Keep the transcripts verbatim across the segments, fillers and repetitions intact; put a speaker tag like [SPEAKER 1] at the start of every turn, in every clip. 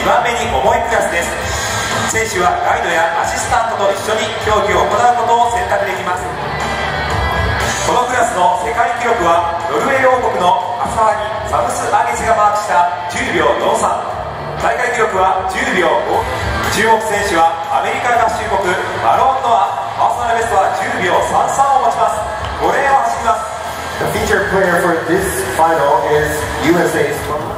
[SPEAKER 1] 番目に重いクラスです。選手はガイドやアシスタントと一緒に競技を行うことを選択できます。このクラスの世界記録はノルウェー王国のアサハギ・サムス・アゲシがマークしたじゅうびょうよんじゅうさん、大会記録はじゅうびょうご。注目選手はアメリカ合衆国マローン・ノア、パーソナルベストはじゅうびょうさんじゅうさんを持ちます。ごレーンを走ります。
[SPEAKER 2] The featured player for this final is U S A's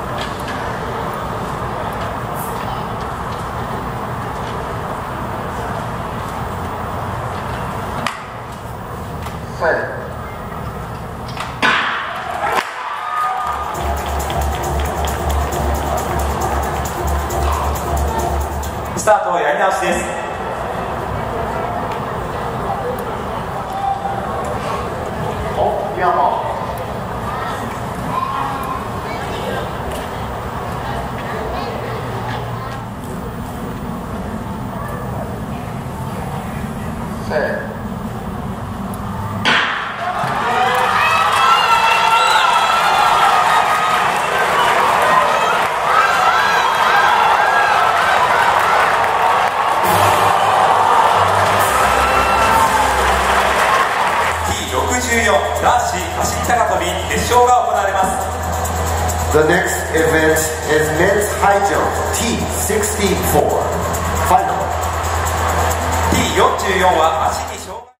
[SPEAKER 2] Set.
[SPEAKER 1] スタートをやり直しです。
[SPEAKER 2] お、ピアノ。Set.
[SPEAKER 1] 男子走り高跳び決勝が行われます。
[SPEAKER 2] The next event is men's high jump T sixty-four final.
[SPEAKER 1] ティーよんじゅうよん は足に